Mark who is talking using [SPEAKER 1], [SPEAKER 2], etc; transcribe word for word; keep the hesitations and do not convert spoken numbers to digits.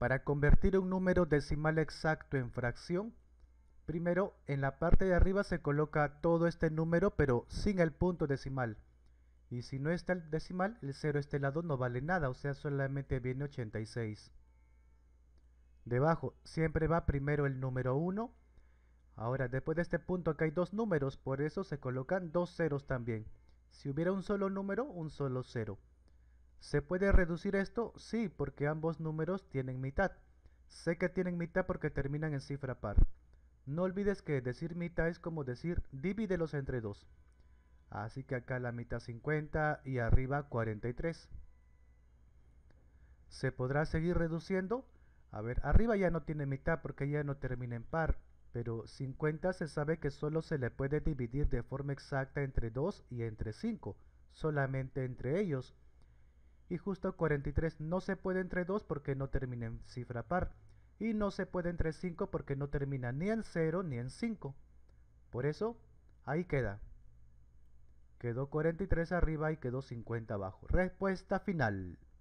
[SPEAKER 1] Para convertir un número decimal exacto en fracción, primero en la parte de arriba se coloca todo este número pero sin el punto decimal. Y si no está el decimal, el cero este lado no vale nada, o sea, solamente viene ochenta y seis. Debajo siempre va primero el número uno. Ahora, después de este punto acá hay dos números, por eso se colocan dos ceros también. Si hubiera un solo número, un solo cero. ¿Se puede reducir esto? Sí, porque ambos números tienen mitad. Sé que tienen mitad porque terminan en cifra par. No olvides que decir mitad es como decir divídelos entre dos. Así que acá la mitad cincuenta y arriba cuarenta y tres. ¿Se podrá seguir reduciendo? A ver, arriba ya no tiene mitad porque ya no termina en par, pero cincuenta se sabe que solo se le puede dividir de forma exacta entre dos y entre cinco, solamente entre ellos. Y justo cuarenta y tres no se puede entre dos porque no termina en cifra par, y no se puede entre cinco porque no termina ni en cero ni en cinco. Por eso, ahí queda. Quedó cuarenta y tres arriba y quedó cincuenta abajo. Respuesta final.